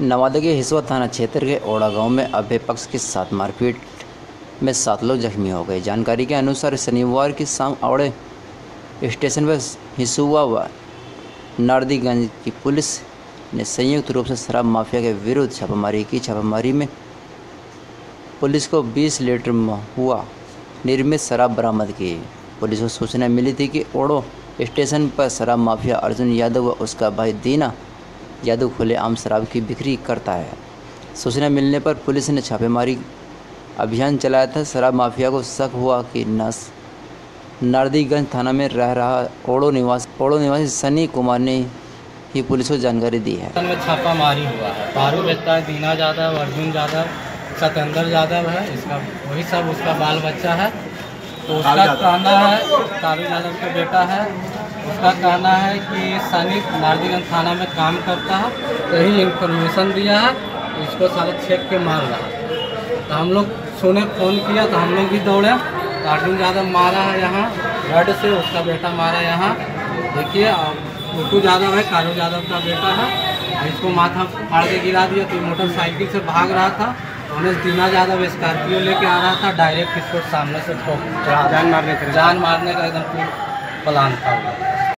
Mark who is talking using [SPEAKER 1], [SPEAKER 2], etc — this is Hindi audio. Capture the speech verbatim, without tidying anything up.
[SPEAKER 1] नवादा के हिसुआ थाना क्षेत्र के ओड़ा गांव में अभय पक्ष के साथ मारपीट में सात लोग जख्मी हो गए। जानकारी के अनुसार शनिवार की शाम ओड़े स्टेशन पर हिसुआ व नारदीगंज की पुलिस ने संयुक्त रूप से शराब माफिया के विरुद्ध छापामारी की। छापामारी में पुलिस को बीस लीटर हुआ निर्मित शराब बरामद की। पुलिस को सूचना मिली थी कि ओड़ो स्टेशन पर शराब माफिया अर्जुन यादव व उसका भाई दीना यादव खुलेआम शराब की बिक्री करता है। सूचना मिलने पर पुलिस ने छापेमारी अभियान चलाया था। शराब माफिया को शक हुआ कि नस नारदीगंज थाना में रह रहा ओड़ो निवासी ओड़ो निवासी सनी कुमार ने ही पुलिस को जानकारी दी है।
[SPEAKER 2] छापामारी हुआ है, दारू बेचता है दीना यादव, अर्जुन यादव, सत्येंद्र यादव है, इसका वही सब उसका बाल बच्चा है। तो उसका कहना है, तारू यादव का बेटा है, उसका कहना है कि सनी नारदीगंज थाना में काम करता है, यही इन्फॉर्मेशन दिया है, इसको सारा छेक के मार रहा है। तो हम लोग सुने, फ़ोन किया तो हम लोग भी दौड़े। तो अर्जुन यादव मारा है यहाँ रड से, उसका बेटा मारा यहाँ देखिए। गुड्डू यादव है, कारू यादव का बेटा है, इसको माथा फाड़ के गिरा दिया। तो मोटरसाइकिल से भाग रहा था, उन्हें दीना यादव स्कॉर्पियो लेके आ रहा था, डायरेक्ट इसको सामने से ठोक जान मारने का जान मारने का एकदम प्लान था।